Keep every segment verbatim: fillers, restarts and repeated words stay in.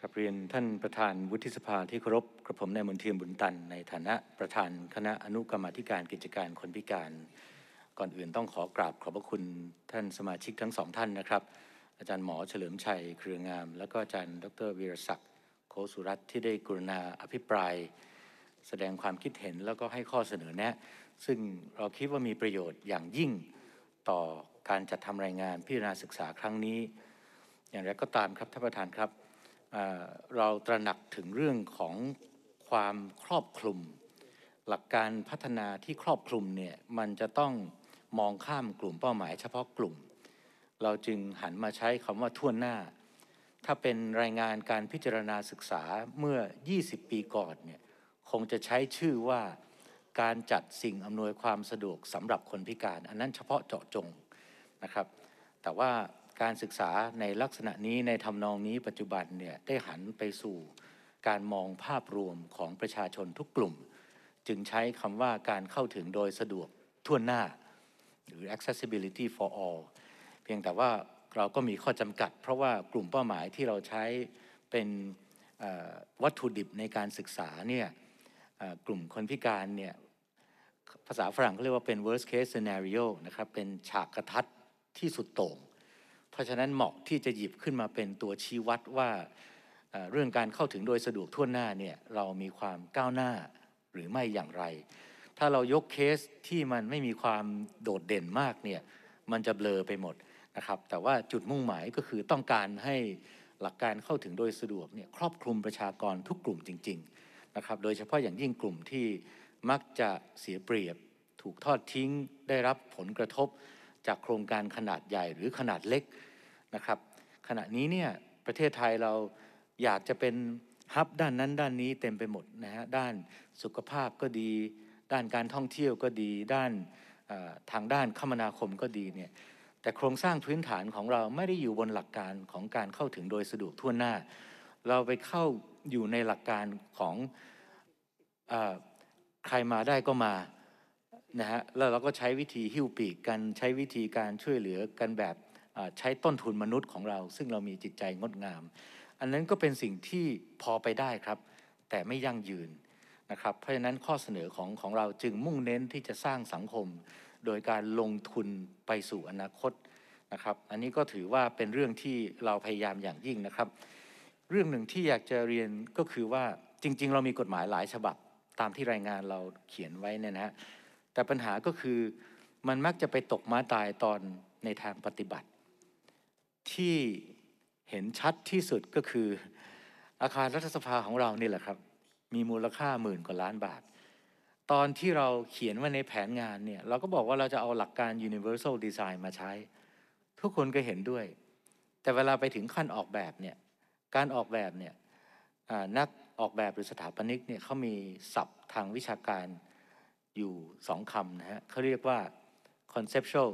ครับเรียนท่านประธานวุฒิสภาที่เคารพกระผมนายมนเทียมบุญตันในฐานะประธานคณะอนุกรรมาธิการกิจการคนพิการก่อนอื่นต้องขอกราบขอบพระคุณท่านสมาชิกทั้งสองท่านนะครับอาจารย์หมอเฉลิมชัยเครืองามและก็อาจารย์ดรวีรศักดิ์โคสุรัตน์ที่ได้กรุณาอภิปรายแสดงความคิดเห็นแล้วก็ให้ข้อเสนอแนะซึ่งเราคิดว่ามีประโยชน์อย่างยิ่งต่อการจัดทำรายงานพิจารณาศึกษาครั้งนี้อย่างไรก็ตามครับท่านประธานครับเราตระหนักถึงเรื่องของความครอบคลุมหลักการพัฒนาที่ครอบคลุมเนี่ยมันจะต้องมองข้ามกลุ่มเป้าหมายเฉพาะกลุ่มเราจึงหันมาใช้คำว่าทั่วหน้าถ้าเป็นรายงานการพิจารณาศึกษาเมื่อยี่สิบปีก่อนเนี่ยคงจะใช้ชื่อว่าการจัดสิ่งอำนวยความสะดวกสำหรับคนพิการอันนั้นเฉพาะเจาะจงนะครับแต่ว่าการศึกษาในลักษณะนี้ในทำนองนี้ปัจจุบันเนี่ยได้หันไปสู่การมองภาพรวมของประชาชนทุกกลุ่มจึงใช้คำว่าการเข้าถึงโดยสะดวกทั่วหน้าหรือ accessibility for all เพียงแต่ว่าเราก็มีข้อจำกัดเพราะว่ากลุ่มเป้าหมายที่เราใช้เป็นวัตถุดิบในการศึกษาเนี่ยกลุ่มคนพิการเนี่ยภาษาฝรั่งเขาเรียกว่าเป็น worst case scenario นะครับเป็นฉากกระทัดที่สุดโต่งเพราะฉะนั้นเหมาะที่จะหยิบขึ้นมาเป็นตัวชี้วัดว่าเรื่องการเข้าถึงโดยสะดวกทั่วหน้าเนี่ยเรามีความก้าวหน้าหรือไม่อย่างไรถ้าเรายกเคสที่มันไม่มีความโดดเด่นมากเนี่ยมันจะเบลอไปหมดนะครับแต่ว่าจุดมุ่งหมายก็คือต้องการให้หลักการเข้าถึงโดยสะดวกเนี่ยครอบคลุมประชากรทุกกลุ่มจริงๆนะครับโดยเฉพาะอย่างยิ่งกลุ่มที่มักจะเสียเปรียบถูกทอดทิ้งได้รับผลกระทบจากโครงการขนาดใหญ่หรือขนาดเล็กนะครับขณะนี้เนี่ยประเทศไทยเราอยากจะเป็นฮับด้านนั้นด้านนี้เต็มไปหมดนะฮะด้านสุขภาพก็ดีด้านการท่องเที่ยวก็ดีด้านทางด้านคมนาคมก็ดีเนี่ยแต่โครงสร้างพื้นฐานของเราไม่ได้อยู่บนหลักการของการเข้าถึงโดยสะดวกทั่วหน้าเราไปเข้าอยู่ในหลักการของเอ่อใครมาได้ก็มานะฮะแล้วเราก็ใช้วิธีหิ้วปีกกันใช้วิธีการช่วยเหลือกันแบบใช้ต้นทุนมนุษย์ของเราซึ่งเรามีจิตใจงดงามอันนั้นก็เป็นสิ่งที่พอไปได้ครับแต่ไม่ยั่งยืนนะครับเพราะฉะนั้นข้อเสนอของของเราจึงมุ่งเน้นที่จะสร้างสังคมโดยการลงทุนไปสู่อนาคตนะครับอันนี้ก็ถือว่าเป็นเรื่องที่เราพยายามอย่างยิ่งนะครับเรื่องหนึ่งที่อยากจะเรียนก็คือว่าจริงๆเรามีกฎหมายหลายฉบับตามที่รายงานเราเขียนไว้เนี่ยนะฮะแต่ปัญหาก็คือมันมักจะไปตกม้าตายตอนในทางปฏิบัติที่เห็นชัดที่สุดก็คืออาคารรัฐสภาของเรานี่แหละครับมีมูลค่าหมื่นกว่าล้านบาทตอนที่เราเขียนไว้ในแผนงานเนี่ยเราก็บอกว่าเราจะเอาหลักการ universal design มาใช้ทุกคนก็เห็นด้วยแต่เวลาไปถึงขั้นออกแบบเนี่ยการออกแบบเนี่ยนักออกแบบหรือสถาปนิกเนี่ยเขามีศัพท์ทางวิชาการอยู่สองคำนะฮะเขาเรียกว่า conceptual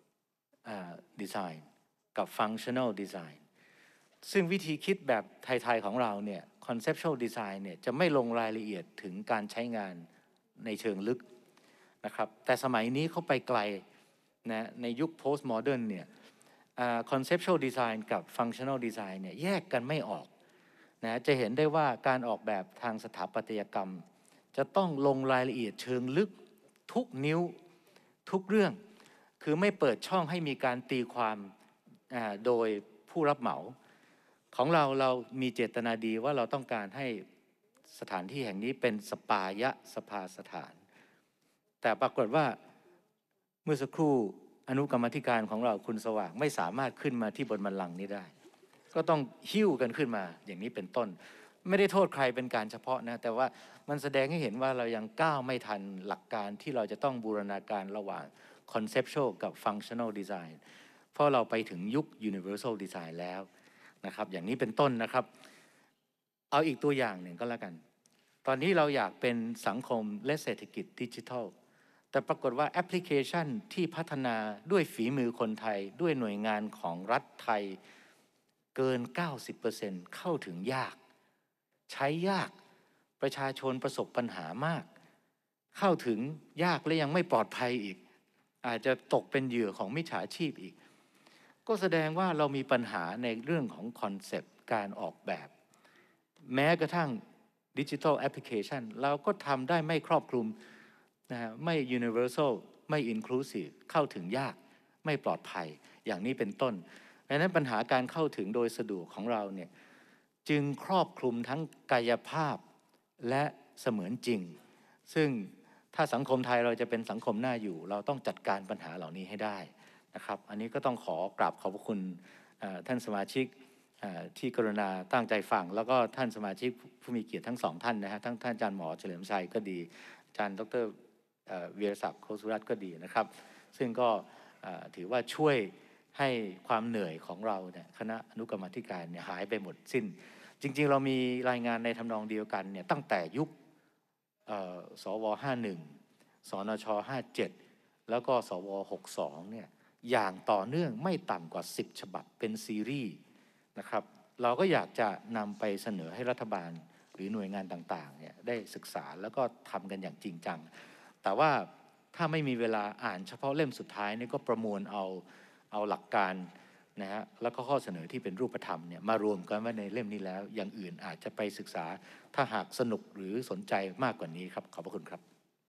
design กับ functional design ซึ่งวิธีคิดแบบไทยๆของเราเนี่ย conceptual design เนี่ยจะไม่ลงรายละเอียดถึงการใช้งานในเชิงลึกนะครับแต่สมัยนี้เขาไปไกลนะในยุค post modern เนี่ย conceptual design กับ functional design เนี่ยแยกกันไม่ออกนะจะเห็นได้ว่าการออกแบบทางสถาปัตยกรรมจะต้องลงรายละเอียดเชิงลึกทุกนิ้วทุกเรื่องคือไม่เปิดช่องให้มีการตีความโดยผู้รับเหมาของเราเรามีเจตนาดีว่าเราต้องการให้สถานที่แห่งนี้เป็นสปายะสภาสถานแต่ปรากฏว่าเมื่อสักครู่อนุกรรมธิการของเราคุณสว่างไม่สามารถขึ้นมาที่บนบัลลังก์นี้ได้ก็ต้องหิ้วกันขึ้นมาอย่างนี้เป็นต้นไม่ได้โทษใครเป็นการเฉพาะนะแต่ว่ามันแสดงให้เห็นว่าเรายังก้าวไม่ทันหลักการที่เราจะต้องบูรณาการระหว่าง conceptual กับ functional design เพราะเราไปถึงยุค universal design แล้วนะครับอย่างนี้เป็นต้นนะครับเอาอีกตัวอย่างหนึ่งก็แล้วกันตอนนี้เราอยากเป็นสังคมและเศรษฐกิจดิจิทัลแต่ปรากฏว่าแอปพลิเคชันที่พัฒนาด้วยฝีมือคนไทยด้วยหน่วยงานของรัฐไทยเกิน เก้าสิบเปอร์เซ็นต์ เข้าถึงยากใช้ยากประชาชนประสบปัญหามากเข้าถึงยากและยังไม่ปลอดภัยอีกอาจจะตกเป็นเหยื่อของมิจฉาชีพอีกก็แสดงว่าเรามีปัญหาในเรื่องของคอนเซปต์การออกแบบแม้กระทั่งดิจิทัลแอปพลิเคชันเราก็ทำได้ไม่ครอบคลุมนะฮะไม่ universal ไม่ inclusive เข้าถึงยากไม่ปลอดภัยอย่างนี้เป็นต้นดังนั้นปัญหาการเข้าถึงโดยสะดวกของเราเนี่ยจึงครอบคลุมทั้งกายภาพและเสมือนจริงซึ่งถ้าสังคมไทยเราจะเป็นสังคมน่าอยู่เราต้องจัดการปัญหาเหล่านี้ให้ได้นะครับอันนี้ก็ต้องขอกราบขอบพระคุณท่านสมาชิกที่กรุณาตั้งใจฟังแล้วก็ท่านสมาชิกผู้มีเกียรติทั้งสองท่านนะฮะทั้งท่านอาจารย์หมอเฉลิมชัยก็ดีอาจารย์ดร.วีรศักดิ์โคสุรัตน์ก็ดีนะครับซึ่งก็ถือว่าช่วยให้ความเหนื่อยของเราเนี่ยคณะอนุกรรมาธิการเนี่ยหายไปหมดสิ้นจริงๆเรามีรายงานในทำนองเดียวกันเนี่ยตั้งแต่ยุคสวห้าหนึ่งสนชห้าเจ็ดแล้วก็สวหกสองเนี่ยอย่างต่อเนื่องไม่ต่ำกว่าสิบฉบับเป็นซีรีส์นะครับเราก็อยากจะนำไปเสนอให้รัฐบาลหรือหน่วยงานต่างๆเนี่ยได้ศึกษาแล้วก็ทำกันอย่างจริงจังแต่ว่าถ้าไม่มีเวลาอ่านเฉพาะเล่มสุดท้ายนี่ก็ประมวลเอาเอาหลักการนะฮะแล้วก็ข้อเสนอที่เป็นรูปธรรมเนี่ยมารวมกันไว้ในเล่มนี้แล้วอย่างอื่นอาจจะไปศึกษาถ้าหากสนุกหรือสนใจมากกว่านี้ครับขอบพระคุณครับ